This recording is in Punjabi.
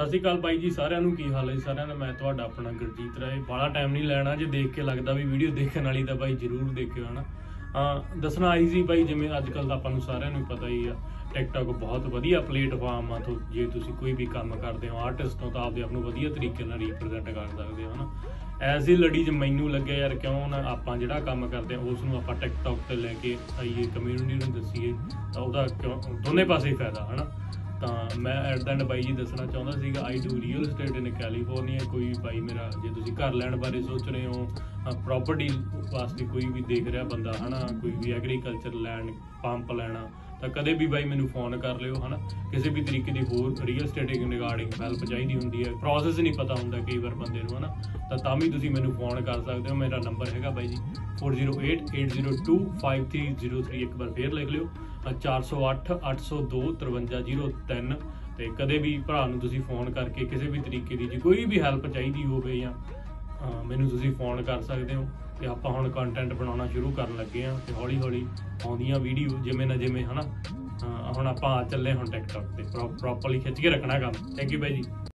ਸਤਿ ਸ਼੍ਰੀ ਅਕਾਲ ਬਾਈ ਜੀ ਸਾਰਿਆਂ ਨੂੰ। ਕੀ ਹਾਲ ਹੈ ਸਾਰਿਆਂ ਦਾ? ਮੈਂ ਤੁਹਾਡਾ ਆਪਣਾ ਗੁਰਜੀਤ ਰਾਏ। ਬਾਲਾ ਟਾਈਮ नहीं ਲੈਣਾ, ਜੇ ਦੇਖ ਕੇ ਲੱਗਦਾ ਵੀ ਵੀਡੀਓ ਦੇਖਣ ਵਾਲੀ ਤਾਂ ਬਾਈ ਜ਼ਰੂਰ ਦੇਖਿਓ ਹੈ ਨਾ। ਦੱਸਣਾ ਆਈ ਸੀ ਬਾਈ, ਜਿਵੇਂ ਅੱਜ ਕੱਲ੍ਹ ਤਾਂ ਆਪਾਂ ਨੂੰ ਸਾਰਿਆਂ ਨੂੰ ਪਤਾ ਹੀ ਆ, ਟਿਕਟੌਕ ਬਹੁਤ ਵਧੀਆ ਪਲੇਟਫਾਰਮ ਆ। ਜੇ ਤੁਸੀਂ ਕੋਈ ਵੀ ਕੰਮ ਕਰਦੇ ਹੋ ਆਰਟਿਸਟ ਹੋ ਤਾਂ ਆਪਦੇ ਆਪ ਨੂੰ ਵਧੀਆ ਤਰੀਕੇ ਨਾਲ ਰੀਪ੍ਰਜੈਂਟ ਕਰ ਸਕਦੇ ਹੋ ਹੈ ਨਾ। ਐਜ਼ ਹੀ ਲੜੀ 'ਚ ਮੈਨੂੰ ਲੱਗਿਆ ਯਾਰ ਕਿਉਂ ਨਾ ਆਪਾਂ ਜਿਹੜਾ ਕੰਮ ਕਰਦੇ ਹਾਂ ਉਸ ਨੂੰ ਆਪਾਂ ਟਿਕਟੌਕ 'ਤੇ ਲੈ ਕੇ ਆਈਏ, ਕਮਿਊਨਿਟੀ ਨੂੰ ਦੱਸੀਏ, ਤਾਂ ਉਹਦਾ ਕਿਉਂ ਦੋਨੇ ਪਾਸੇ ਫਾਇਦਾ ਹੈ ਨਾ। ਤਾਂ ਮੈਂ ਐਟ ਦ ਐਂਡ ਬਾਈ ਜੀ ਦੱਸਣਾ ਚਾਹੁੰਦਾ ਸੀਗਾ, I do real estate in California. ਕੋਈ ਬਾਈ ਮੇਰਾ, ਜੇ ਤੁਸੀਂ ਘਰ ਲੈਣ ਬਾਰੇ ਸੋਚ ਰਹੇ ਹੋ, ਪ੍ਰੋਪਰਟੀ ਵਾਸਤੇ ਕੋਈ ਵੀ ਦੇਖ ਰਿਹਾ ਬੰਦਾ ਹੈ ਨਾ, ਕੋਈ ਵੀ ਐਗਰੀਕਲਚਰ ਲੈਂਡ ਪੰਪ ਲੈਣਾ, ਤਾਂ ਕਦੇ ਵੀ ਬਾਈ ਮੈਨੂੰ ਫੋਨ ਕਰ ਲਿਓ ਹੈ ਨਾ। ਕਿਸੇ ਵੀ ਤਰੀਕੇ ਦੀ ਹੋਰ ਰੀਅਲ ਸਟੇਟ ਰਿਗਾਰਡਿੰਗ ਹੈਲਪ ਚਾਹੀਦੀ ਹੁੰਦੀ ਹੈ, ਪ੍ਰੋਸੈਸ ਨਹੀਂ ਪਤਾ ਹੁੰਦਾ ਕਈ ਵਾਰ ਬੰਦੇ ਨੂੰ ਹੈ ਨਾ, ਤਾਂ ਵੀ ਤੁਸੀਂ ਮੈਨੂੰ ਫੋਨ ਕਰ ਸਕਦੇ ਹੋ। ਮੇਰਾ ਨੰਬਰ ਹੈਗਾ ਬਾਈ ਜੀ 4088025303। ਇੱਕ ਵਾਰ ਫੇਰ ਲਿਖ ਲਿਓ 408 802 5303। ਤੇ ਕਦੇ ਵੀ ਭਰਾ ਨੂੰ ਤੁਸੀਂ ਫੋਨ ਕਰਕੇ ਕਿਸੇ ਵੀ ਤਰੀਕੇ ਦੀ ਜੇ ਕੋਈ ਵੀ ਹੈਲਪ ਚਾਹੀਦੀ ਹੋਵੇ ਜਾਂ ਮੈਨੂੰ ਤੁਸੀਂ ਫੋਨ ਕਰ ਸਕਦੇ ਹੋ। ਤੇ ਆਪਾਂ ਹੁਣ ਕੰਟੈਂਟ ਬਣਾਉਣਾ ਸ਼ੁਰੂ ਕਰਨ ਲੱਗੇ ਹਾਂ ਤੇ ਹੌਲੀ ਹੌਲੀ ਆਉਂਦੀਆਂ ਵੀਡੀਓ ਜਿਵੇਂ ਨਾ ਜਿਵੇਂ ਹੈ ਨਾ। ਹੁਣ ਆਪਾਂ ਚੱਲੇ ਹੁਣ ਟਿਕਟੌਕ ਤੇ ਪ੍ਰੋਪਰਲੀ ਖਿੱਚ ਕੇ ਰੱਖਣਾ ਕੰਮ। ਥੈਂਕ ਯੂ ਬਾਈ ਜੀ।